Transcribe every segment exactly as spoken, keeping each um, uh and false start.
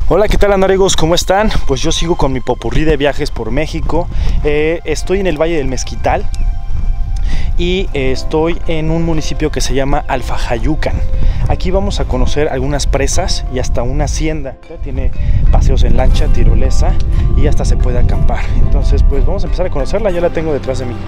Hola, ¿qué tal amigos? ¿Cómo están? Pues yo sigo con mi popurrí de viajes por México. Eh, estoy en el Valle del Mezquital y eh, estoy en un municipio que se llama Alfajayucan. Aquí vamos a conocer algunas presas y hasta una hacienda. Tiene paseos en lancha, tirolesa y hasta se puede acampar. Entonces pues vamos a empezar a conocerla, ya la tengo detrás de mí.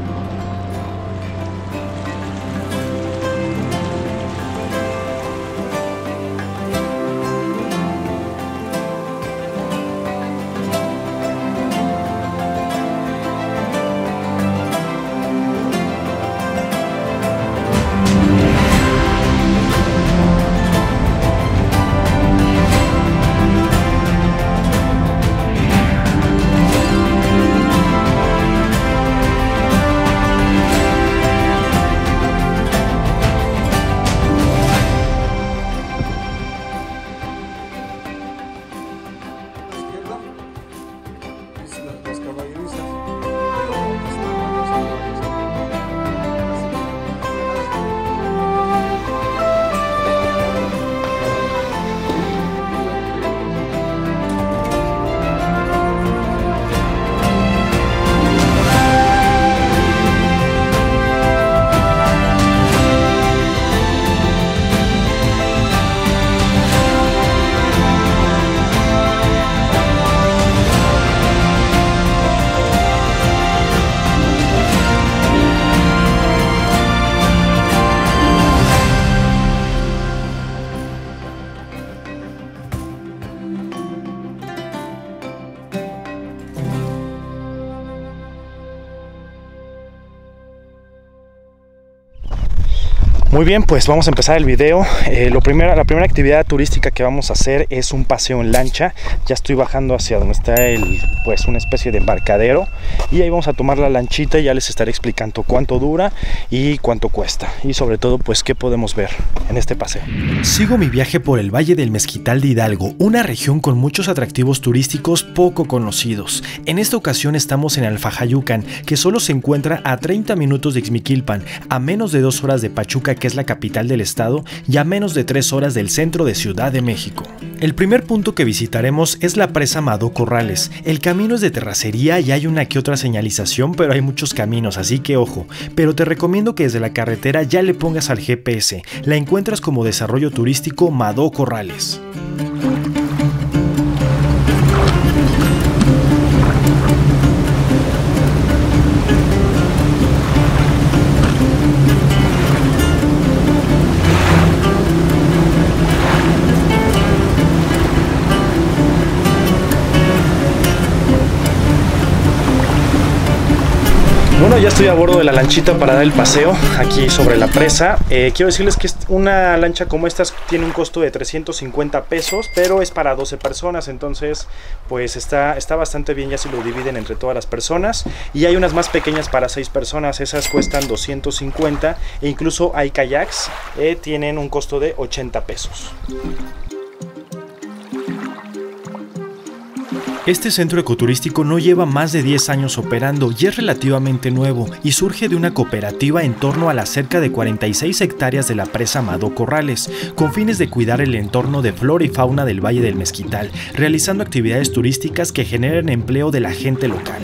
Muy bien, pues vamos a empezar el video. Eh, lo primero, la primera actividad turística que vamos a hacer es un paseo en lancha. Ya estoy bajando hacia donde está el, pues una especie de embarcadero, y ahí vamos a tomar la lanchita y ya les estaré explicando cuánto dura y cuánto cuesta, y sobre todo pues qué podemos ver en este paseo. Sigo mi viaje por el Valle del Mezquital de Hidalgo, una región con muchos atractivos turísticos poco conocidos. En esta ocasión estamos en Alfajayucan, que solo se encuentra a treinta minutos de Ixmiquilpan, a menos de dos horas de Pachuca, que es la capital del estado, y a menos de tres horas del centro de Ciudad de México. El primer punto que visitaremos es la presa Madó Corrales. El camino es de terracería y hay una que otra señalización, pero hay muchos caminos, así que ojo. Pero te recomiendo que desde la carretera ya le pongas al G P S. La encuentras como Desarrollo Turístico Madó Corrales. Bueno, ya estoy a bordo de la lanchita para dar el paseo aquí sobre la presa. Eh, quiero decirles que una lancha como esta tiene un costo de trescientos cincuenta pesos, pero es para doce personas, entonces pues está, está bastante bien, ya se lo dividen entre todas las personas. Y hay unas más pequeñas para seis personas, esas cuestan doscientos cincuenta, e incluso hay kayaks, eh, tienen un costo de ochenta pesos. Este centro ecoturístico no lleva más de diez años operando y es relativamente nuevo, y surge de una cooperativa en torno a las cerca de cuarenta y seis hectáreas de la presa Madó Corrales, con fines de cuidar el entorno de flora y fauna del Valle del Mezquital, realizando actividades turísticas que generen empleo de la gente local.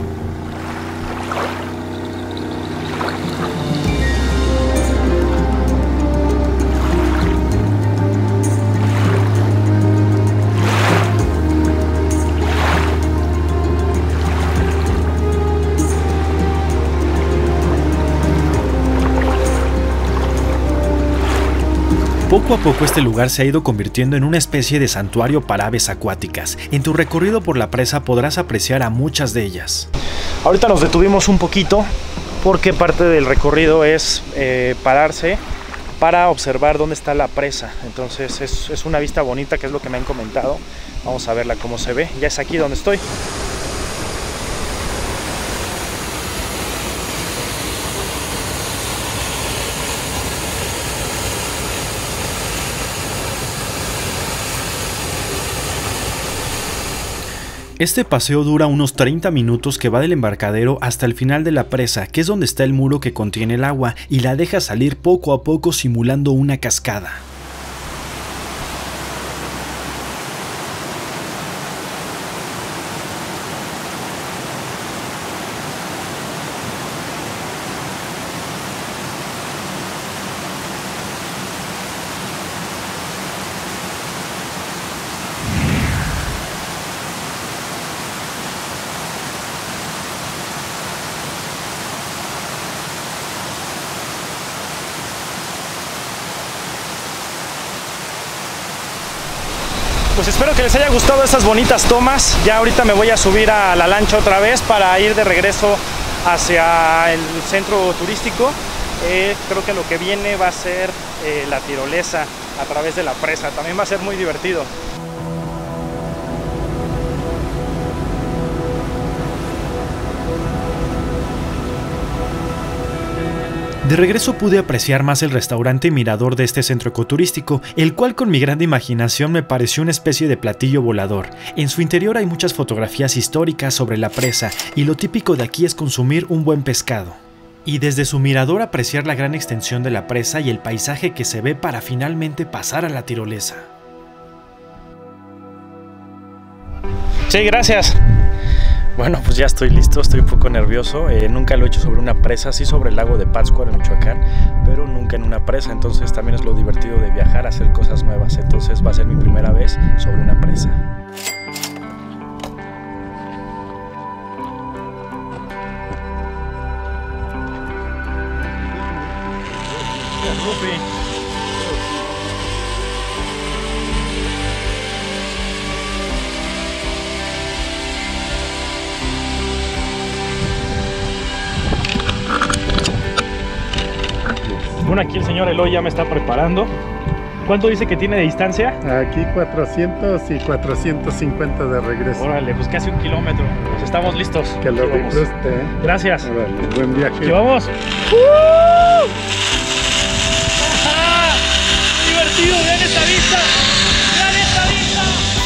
Poco a poco este lugar se ha ido convirtiendo en una especie de santuario para aves acuáticas. En tu recorrido por la presa podrás apreciar a muchas de ellas. Ahorita nos detuvimos un poquito porque parte del recorrido es eh, pararse para observar dónde está la presa. Entonces es, es una vista bonita, que es lo que me han comentado. Vamos a verla cómo se ve. Ya es aquí donde estoy. Este paseo dura unos treinta minutos, que va del embarcadero hasta el final de la presa, que es donde está el muro que contiene el agua, y la deja salir poco a poco simulando una cascada. pues espero que les haya gustado estas bonitas tomas. Ya ahorita me voy a subir a la lancha otra vez para ir de regreso hacia el centro turístico. Eh, creo que lo que viene va a ser eh, la tirolesa a través de la presa. También va a ser muy divertido. De regreso pude apreciar más el restaurante mirador de este centro ecoturístico, el cual con mi grande imaginación me pareció una especie de platillo volador. En su interior hay muchas fotografías históricas sobre la presa y lo típico de aquí es consumir un buen pescado. Y desde su mirador apreciar la gran extensión de la presa y el paisaje que se ve para finalmente pasar a la tirolesa. Sí, gracias. Bueno, pues ya estoy listo, estoy un poco nervioso. Eh, nunca lo he hecho sobre una presa, sí sobre el lago de Pátzcuaro en Michoacán, pero nunca en una presa. Entonces también es lo divertido de viajar, hacer cosas nuevas. Entonces va a ser mi primera vez sobre una presa. Bueno, aquí el señor Eloy ya me está preparando. ¿Cuánto dice que tiene de distancia? Aquí cuatrocientos y cuatrocientos cincuenta de regreso. Órale, pues casi un kilómetro. Pues estamos listos. Que lo disfrute, ¿eh? Gracias. Órale, buen viaje. ¡Aquí vamos! ¡Uh! ¡Ajá! ¡Divertido! ¡Vean esta vista! ¡Vean esta vista!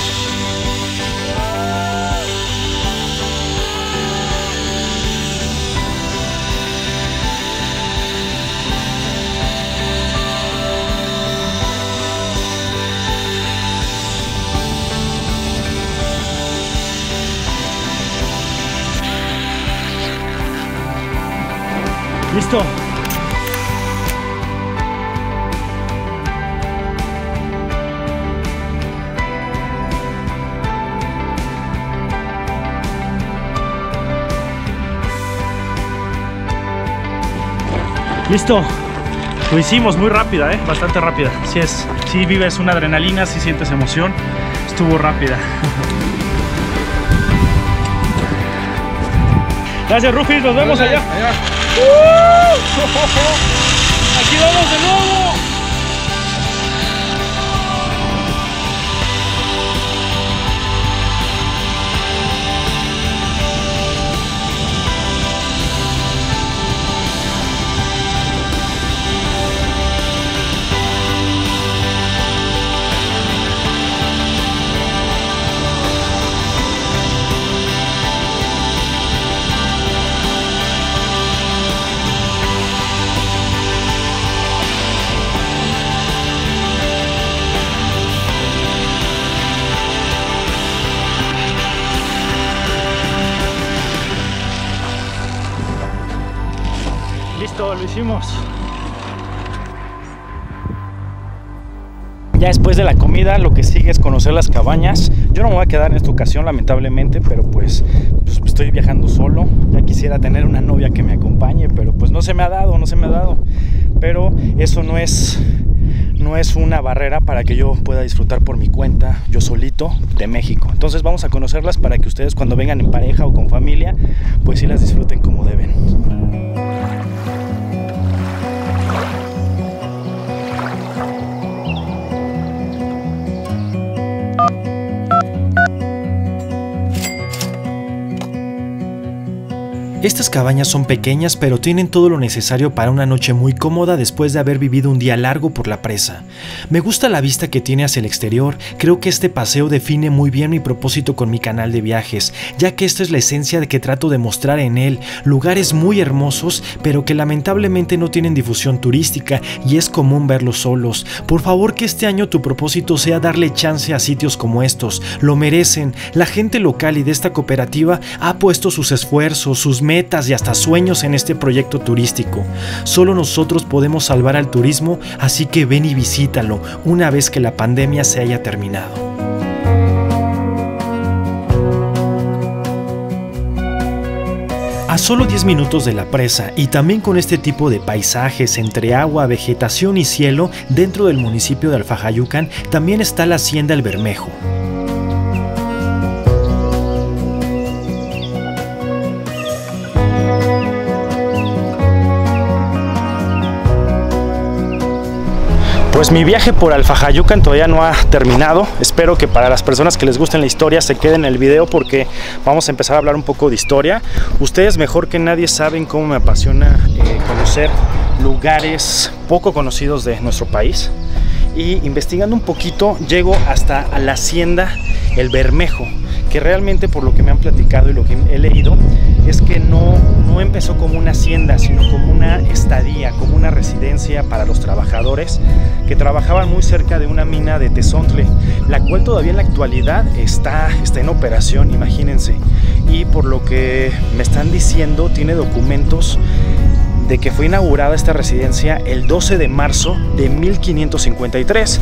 ¡Listo! ¡Listo! Lo hicimos muy rápida, ¿eh? Bastante rápida. Sí es, sí vives una adrenalina, sí sientes emoción. Estuvo rápida. Gracias, Rufis, nos vemos allá. allá. ¡Uh! ¡Aquí vamos de nuevo! Listo, lo hicimos. Ya después de la comida lo que sigue es conocer las cabañas. Yo no me voy a quedar en esta ocasión lamentablemente, pero pues, pues estoy viajando solo. Ya quisiera tener una novia que me acompañe, pero pues no se me ha dado, no se me ha dado. Pero eso no es, no es una barrera para que yo pueda disfrutar por mi cuenta, yo solito, de México. Entonces vamos a conocerlas para que ustedes cuando vengan en pareja o con familia, pues sí las disfruten como deben. Estas cabañas son pequeñas pero tienen todo lo necesario para una noche muy cómoda después de haber vivido un día largo por la presa. Me gusta la vista que tiene hacia el exterior, creo que este paseo define muy bien mi propósito con mi canal de viajes, ya que esta es la esencia de que trato de mostrar en él, lugares muy hermosos pero que lamentablemente no tienen difusión turística y es común verlos solos. Por favor que este año tu propósito sea darle chance a sitios como estos, lo merecen, la gente local y de esta cooperativa ha puesto sus esfuerzos, sus metas y hasta sueños en este proyecto turístico. Solo nosotros podemos salvar al turismo, así que ven y visítalo una vez que la pandemia se haya terminado. A solo diez minutos de la presa y también con este tipo de paisajes entre agua, vegetación y cielo dentro del municipio de Alfajayucan también está la Hacienda El Bermejo. Pues mi viaje por Alfajayucan todavía no ha terminado. Espero que para las personas que les gusten la historia se queden en el video, porque vamos a empezar a hablar un poco de historia. Ustedes mejor que nadie saben cómo me apasiona eh, conocer lugares poco conocidos de nuestro país. Y investigando un poquito llego hasta la hacienda El Bermejo, que realmente, por lo que me han platicado y lo que he leído, es que no, no empezó como una hacienda, sino como una estadía, como una residencia para los trabajadores que trabajaban muy cerca de una mina de Tezontle, la cual todavía en la actualidad está, está en operación, imagínense. Y por lo que me están diciendo, tiene documentos de que fue inaugurada esta residencia el doce de marzo de mil quinientos cincuenta y tres.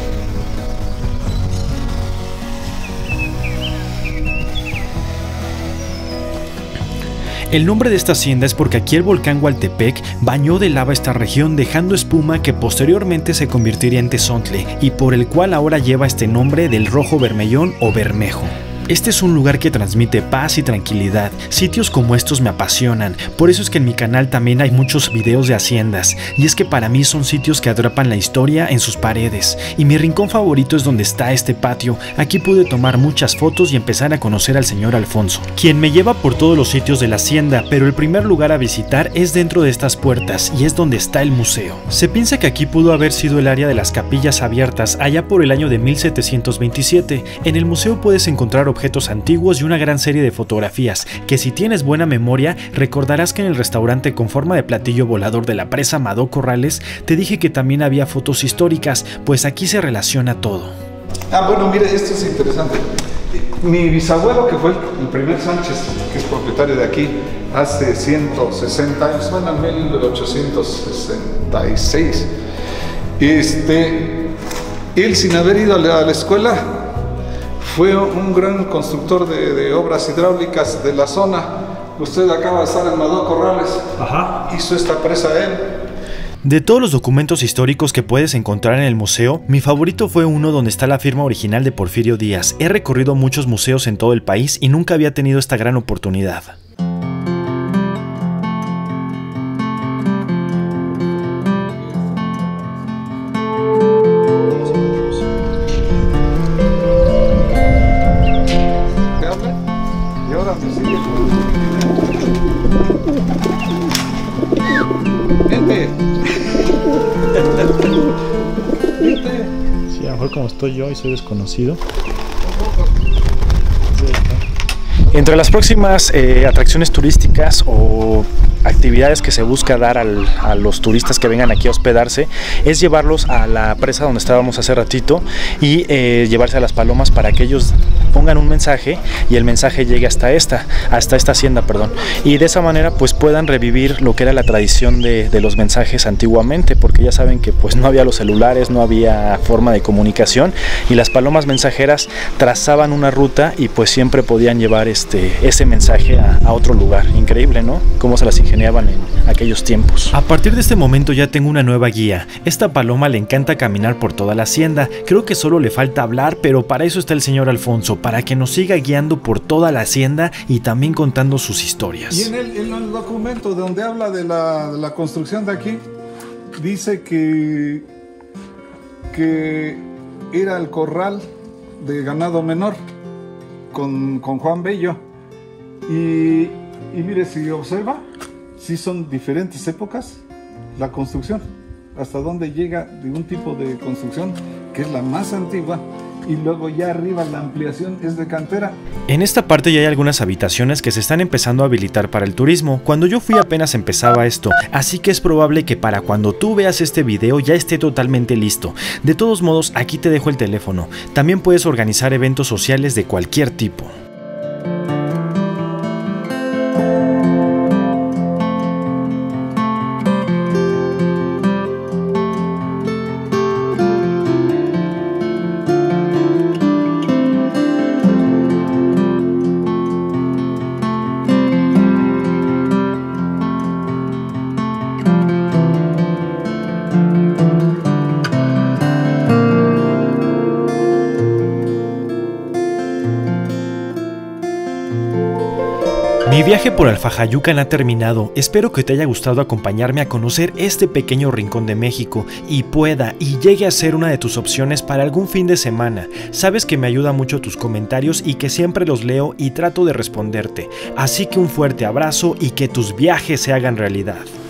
El nombre de esta hacienda es porque aquí el volcán Hualtepec bañó de lava esta región, dejando espuma que posteriormente se convertiría en Tezontle, y por el cual ahora lleva este nombre del Rojo Bermellón o Bermejo. Este es un lugar que transmite paz y tranquilidad. Sitios como estos me apasionan, por eso es que en mi canal también hay muchos videos de haciendas, y es que para mí son sitios que atrapan la historia en sus paredes, y mi rincón favorito es donde está este patio. Aquí pude tomar muchas fotos y empezar a conocer al señor Alfonso, quien me lleva por todos los sitios de la hacienda, pero el primer lugar a visitar es dentro de estas puertas, y es donde está el museo. Se piensa que aquí pudo haber sido el área de las capillas abiertas allá por el año de mil setecientos veintisiete. En el museo puedes encontrar objetos antiguos y una gran serie de fotografías que, si tienes buena memoria, recordarás que en el restaurante con forma de platillo volador de la presa Amado Corrales te dije que también había fotos históricas, pues aquí se relaciona todo. Ah, bueno, mire, esto es interesante. Mi bisabuelo, que fue el primer Sánchez, que es propietario de aquí, hace ciento sesenta años, bueno, en mil ochocientos sesenta y seis, este, él, sin haber ido a la, a la escuela, fue un gran constructor de, de obras hidráulicas de la zona. Usted acaba de estar en Amado Corrales. Ajá. Hizo esta presa él. De todos los documentos históricos que puedes encontrar en el museo, mi favorito fue uno donde está la firma original de Porfirio Díaz. He recorrido muchos museos en todo el país y nunca había tenido esta gran oportunidad. Sí, a lo mejor como estoy yo y soy desconocido. Entre las próximas eh, atracciones turísticas o actividades que se busca dar al, a los turistas que vengan aquí a hospedarse es llevarlos a la presa donde estábamos hace ratito y eh, llevarse a las palomas para que ellos pongan un mensaje y el mensaje llegue hasta esta, hasta esta hacienda, perdón, y de esa manera pues puedan revivir lo que era la tradición de, de los mensajes antiguamente, porque ya saben que pues no había los celulares, no había forma de comunicación, y las palomas mensajeras trazaban una ruta y pues siempre podían llevar este, ese mensaje a, a otro lugar. Increíble, ¿no? Cómo se las ingeniaban en aquellos tiempos. A partir de este momento ya tengo una nueva guía. Esta paloma le encanta caminar por toda la hacienda. Creo que solo le falta hablar, pero para eso está el señor Alfonso, para que nos siga guiando por toda la hacienda y también contando sus historias. Y en el, en el documento donde habla de la, de la construcción de aquí, dice que, que era el corral de ganado menor con, con Juan Bello. Y, y mire, si observa, sí son diferentes épocas la construcción, hasta dónde llega de un tipo de construcción que es la más antigua, y luego ya arriba la ampliación es de cantera. En esta parte ya hay algunas habitaciones que se están empezando a habilitar para el turismo. Cuando yo fui apenas empezaba esto, así que es probable que para cuando tú veas este video ya esté totalmente listo. De todos modos, aquí te dejo el teléfono. También puedes organizar eventos sociales de cualquier tipo. Mi viaje por Alfajayucan ha terminado. Espero que te haya gustado acompañarme a conocer este pequeño rincón de México y pueda y llegue a ser una de tus opciones para algún fin de semana. Sabes que me ayuda mucho tus comentarios y que siempre los leo y trato de responderte. Así que un fuerte abrazo y que tus viajes se hagan realidad.